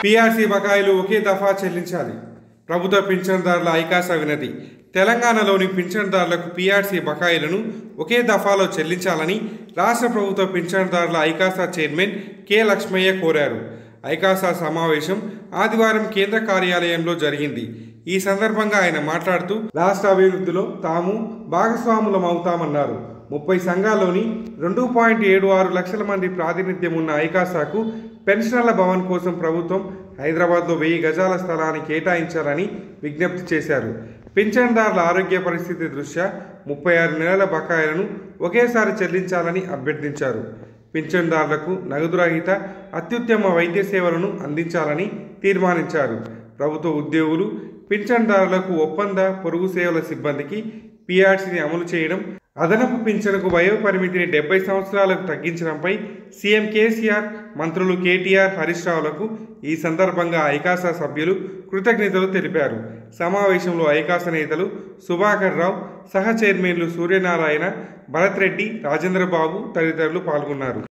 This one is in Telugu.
పీఆర్సీ బకాయిలు ఒకే దఫా చెల్లించాలి. ప్రభుత్వ పింఛన్దారుల ఐకాస వినతి. తెలంగాణలోని పింఛన్దారులకు పీఆర్సీ బకాయిలను ఒకే దఫాలో చెల్లించాలని రాష్ట్ర ప్రభుత్వ పింఛన్దారుల ఐకాస చైర్మన్ కె లక్ష్మయ్య కోరారు. ఐకాస సమావేశం ఆదివారం కేంద్ర కార్యాలయంలో జరిగింది. ఈ సందర్భంగా ఆయన మాట్లాడుతూ రాష్ట్ర అభివృద్ధిలో తాము భాగస్వాములమవుతామన్నారు. 30 సంఘాల్లోని 2.76 లక్షల మంది ప్రాతినిధ్యం ఉన్న ఐకాసాకు పెన్షనర్ల భవన్ కోసం ప్రభుత్వం హైదరాబాద్లో 1000 గజాల స్థలాన్ని కేటాయించాలని విజ్ఞప్తి చేశారు. పింఛన్దారుల ఆరోగ్య పరిస్థితి దృష్ట్యా 36 నెలల బకాయిలను ఒకేసారి చెల్లించాలని అభ్యర్థించారు. పింఛన్దారులకు నగదురహిత అత్యుత్తమ వైద్య సేవలను అందించాలని తీర్మానించారు. ప్రభుత్వ ఉద్యోగులు, పింఛన్దారులకు ఒప్పంద పొరుగు సేవల సిబ్బందికి పీఆర్సీని అమలు చేయడం, అదనపు పింఛనుకు వయో పరిమితిని 70 సంవత్సరాలకు తగ్గించడంపై సీఎం కేసీఆర్, మంత్రులు కేటీఆర్, హరీష్ రావులకు ఈ సందర్భంగా ఐకాస సభ్యులు కృతజ్ఞతలు తెలిపారు. సమావేశంలో ఐకాస నేతలు సుభాకర్ రావు, సహ చైర్మన్లు సూర్యనారాయణ, భరత్ రెడ్డి, రాజేంద్రబాబు తదితరులు పాల్గొన్నారు.